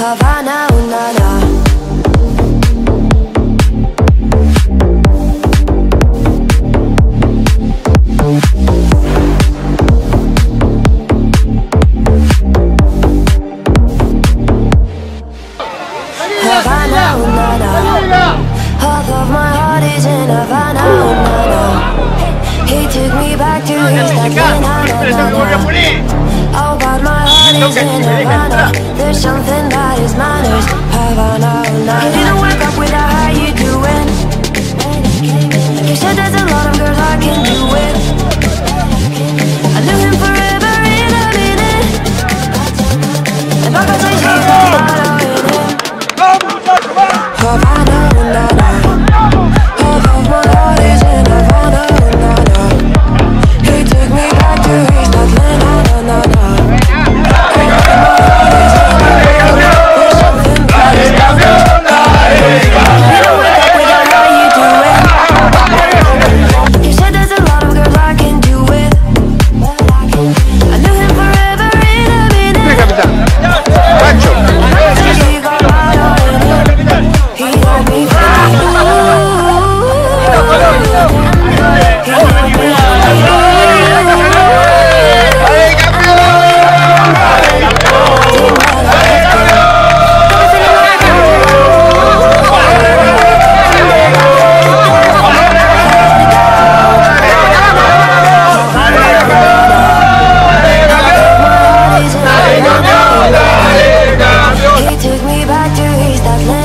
Havana, ooh, na, na. Havana, ooh, na, na. Half of my heart is in Havana, ooh, na, na. He took me back to his na, na, na, na. Oh, but my heart is in Havana. There's something that is manners. Havana, ooh, na, na. He didn't wake up with a how you doing. He said there's a lot of girls I can do it. I knew him forever in a minute. And back I say she's Havana in him. Havana, ooh, na, na. Half of my heart is in Havana, ooh, na, na. He took me back to his Atlanta, na, na, na.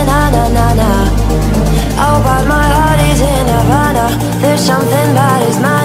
There's something that is mine.